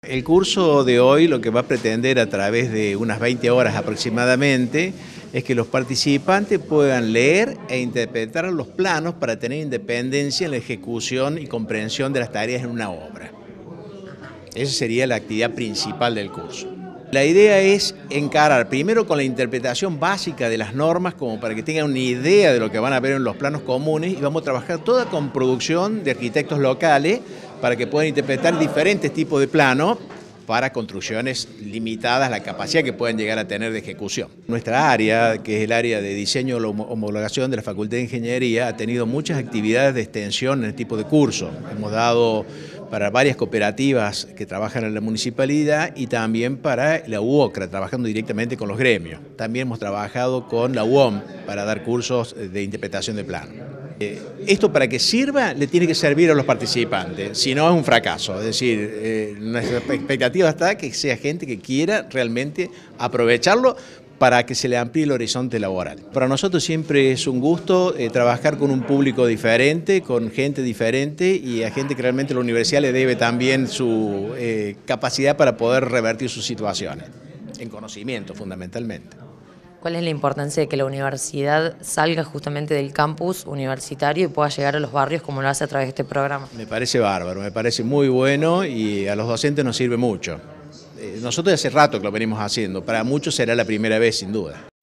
El curso de hoy lo que va a pretender a través de unas 20 horas aproximadamente es que los participantes puedan leer e interpretar los planos para tener independencia en la ejecución y comprensión de las tareas en una obra. Esa sería la actividad principal del curso. La idea es encarar primero con la interpretación básica de las normas como para que tengan una idea de lo que van a ver en los planos comunes y vamos a trabajar toda con producción de arquitectos locales para que puedan interpretar diferentes tipos de planos para construcciones limitadas, la capacidad que pueden llegar a tener de ejecución. Nuestra área, que es el área de diseño y homologación de la Facultad de Ingeniería, ha tenido muchas actividades de extensión en este tipo de cursos. Hemos dado para varias cooperativas que trabajan en la municipalidad y también para la UOCRA, trabajando directamente con los gremios. También hemos trabajado con la UOM para dar cursos de interpretación de plano. Esto para que sirva le tiene que servir a los participantes, si no es un fracaso. Es decir, nuestra expectativa está que sea gente que quiera realmente aprovecharlo para que se le amplíe el horizonte laboral. Para nosotros siempre es un gusto trabajar con un público diferente, con gente diferente y a gente que realmente la universidad le debe también su capacidad para poder revertir sus situaciones, en conocimiento fundamentalmente. ¿Cuál es la importancia de que la universidad salga justamente del campus universitario y pueda llegar a los barrios como lo hace a través de este programa? Me parece bárbaro, me parece muy bueno y a los docentes nos sirve mucho. Nosotros hace rato que lo venimos haciendo, para muchos será la primera vez sin duda.